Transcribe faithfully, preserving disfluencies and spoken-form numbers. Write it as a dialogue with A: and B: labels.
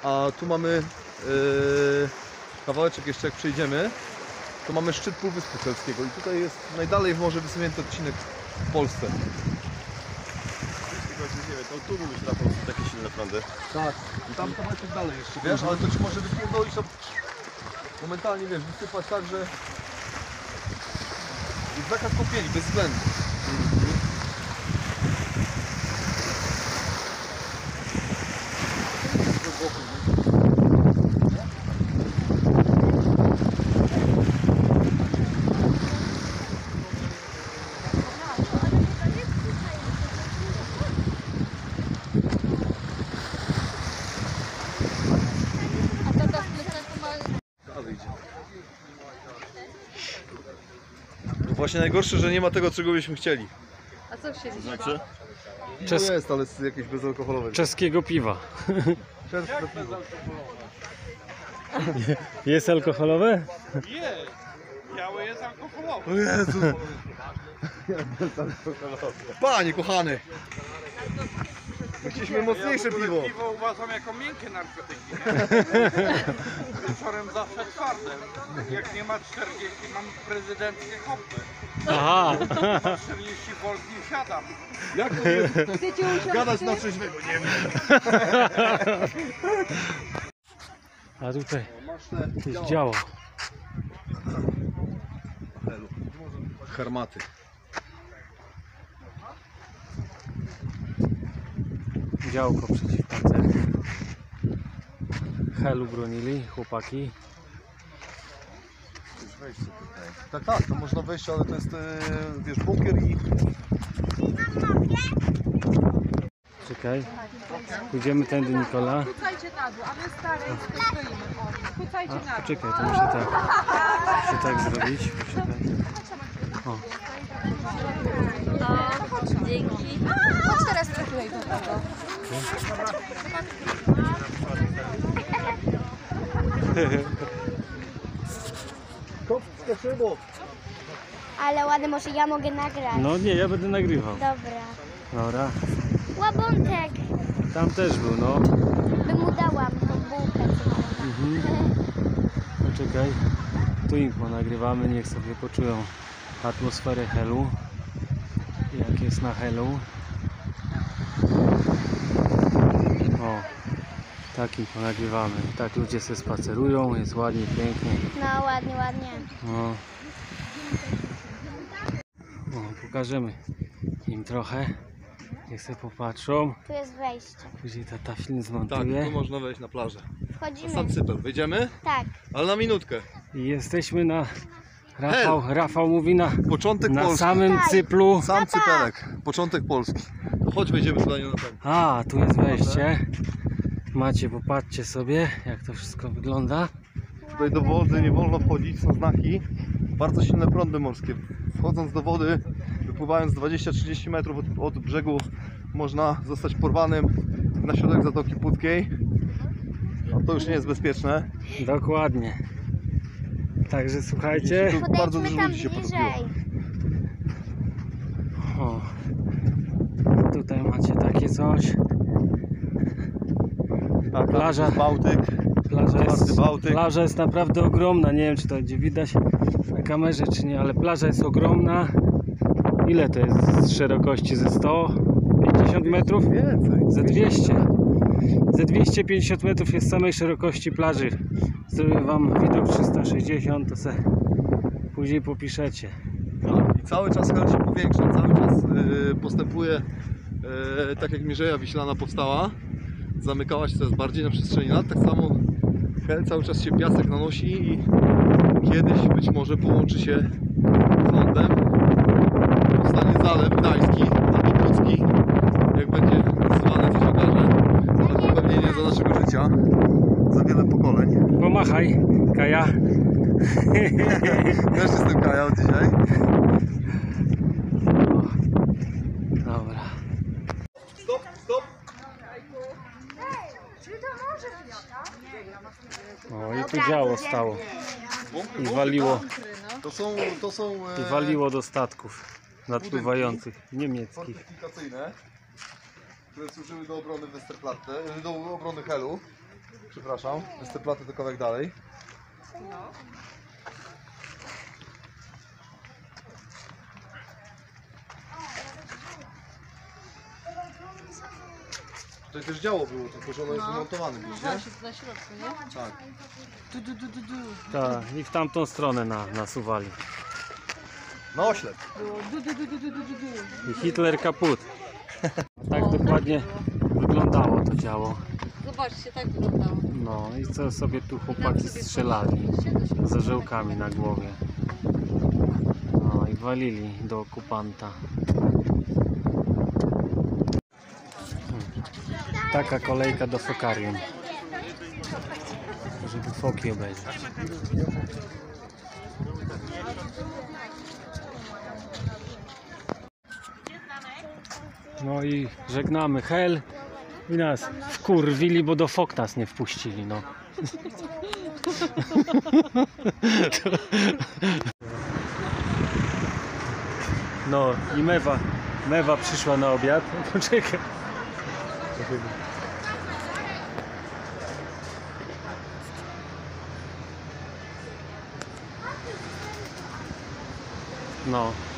A: a tu mamy yy, kawałeczek jeszcze jak przejdziemy, to mamy szczyt Półwyspu Helskiego i tutaj jest najdalej w morze wysunięty odcinek w Polsce.
B: To tu były na Polsce takie silne prądy.
A: Tak, i tam kawałeczek dalej jeszcze, wiesz, ale to ci może wypierdolić to momentalnie, wiesz, wysypać tak, że jest zakaz kopieli, bez względu. Właśnie najgorsze, że nie ma tego, czego byśmy chcieli.
C: A co chcieli?
B: Znaczy?
A: Czes... No jest, ale jest jakieś bezalkoholowe.
D: Czeskiego piwa.
A: Czeskie piwo.
D: Jest alkoholowe?
E: Jest! Białe jest alkoholowe.
A: O Jezu! Panie kochany! My chcieliśmy mocniejsze
E: ja
A: piwo.
E: Piwo uważam jako miękkie narkotyki. Wieczorem zawsze twarde. Jak nie ma czterdzieści, mam prezydenckie hopy.
D: Aha!
E: czterdzieści volt nie siadam.
A: Jak to jest? Gadać na trzeźwego, nie wiem.
D: A tutaj
A: Masz te
D: jakieś działo.
A: Hermaty.
D: Działko przeciwpancerne. Helu bronili chłopaki.
A: Wejście tutaj. Tak, tak, to można wejść, ale to jest, wiesz, bunkier i...
D: Czekaj. Pójdziemy tędy, Nikola.
C: Kucajcie na dół, a my stare stoimy. Kucajcie na
D: A,
C: dół.
D: poczekaj, to muszę tak, muszę tak zrobić. Poczekaj. O.
C: O, dzięki. Chodź teraz przyklej do tego.
A: Kop, szybko.
F: Ale ładnie, może ja mogę nagrać.
D: No nie, ja będę nagrywał.
F: Dobra.
D: Dobra.
F: Łabątek.
D: Tam też był, no.
F: Bym mu dałam tą bułkę.
D: Mhm. Poczekaj. Tu im nagrywamy, niech sobie poczują atmosferę Helu. Jak jest na Helu. O, tak im nagrywamy. Tak ludzie se spacerują, jest ładnie, pięknie.
F: No ładnie, ładnie.
D: No. O, pokażemy im trochę. Niech sobie popatrzą.
F: Tu jest wejście.
D: Później tata film
A: Tak,
D: zmontuje.
A: tu można wejść na plażę. Na
F: Wchodzimy.
A: sam cypel. Wejdziemy?
F: Tak.
A: Ale na minutkę.
D: I jesteśmy na... Rafał, Rafał mówi na,
A: Początek
D: na
A: Polski.
D: samym
F: Tutaj.
D: cyplu.
A: Sam cypelek. Początek Polski. To chodź, wejdziemy tutaj na ten.
D: A, tu jest wejście. Macie, popatrzcie sobie, jak to wszystko wygląda.
A: Tutaj do wody nie wolno wchodzić, są znaki. Bardzo silne prądy morskie. Wchodząc do wody, wypływając dwadzieścia trzydzieści metrów od, od brzegu, można zostać porwanym na środek Zatoki Puckiej. A to już nie jest bezpieczne.
D: Dokładnie. Także słuchajcie.
A: Tu bardzo
F: Podejdźmy
A: dużo
F: tam
A: ludzi się potopiło.
F: bliżej.
D: O, tutaj macie takie coś.
A: Tak,
D: Plaża.
A: jest Bałtyk.
D: Plaża jest,
A: Bałtyk.
D: plaża jest naprawdę ogromna. Nie wiem, czy to będzie widać na kamerze, czy nie, ale plaża jest ogromna. Ile to jest z szerokości? Ze sto pięćdziesiąt metrów?
A: Więcej.
D: Ze dwieście. Ze dwieście pięćdziesiąt metrów jest samej szerokości plaży. Zrobię wam widok trzysta sześćdziesiąt, to se później popiszecie.
A: I cały czas Hel się powiększa, cały czas yy, postępuje yy, tak jak Mierzeja Wiślana powstała. Zamykała się coraz bardziej na przestrzeni lat, tak samo Hel cały czas się piasek nanosi i kiedyś być może połączy się z lądem. Powstanie Zalew Gdański albo Pucki, jak będzie zwane, co się okaże, ale to pewnie nie za naszego życia, za wiele pokoleń.
D: Pomachaj, Kaja.
A: Też jestem Kaja od dzisiaj.
D: Dobra.
A: Stop, stop!
D: O, i tu działo stało. I waliło,
A: To są, to są e,
D: i waliło do statków nadpływających niemieckich.
A: fortyfikacyjne, które służyły do obrony Westerplatte, do obrony Helu. Przepraszam, Westerplatte to kawałek dalej. Tutaj też działo było, tylko że ono jest wymontowane gdzieś, nie?
C: Na środku, nie?
A: Tak.
C: Du, du, du, du, du.
D: Tak, i w tamtą stronę na, nasuwali.
A: Na oślep.
C: Było du, du, du, du, du, du, du.
D: I Hitler kaput. Tak dokładnie wyglądało to działo.
C: Zobaczcie, tak wyglądało.
D: No i co sobie tu chłopaki strzelali z orzełkami na głowie. No i walili do okupanta. Taka kolejka do fokarium, żeby foki obejrzeć. No i żegnamy Hel i nas wkurwili, bo do fok nas nie wpuścili, no. No i mewa, mewa przyszła na obiad. Poczekaj. No.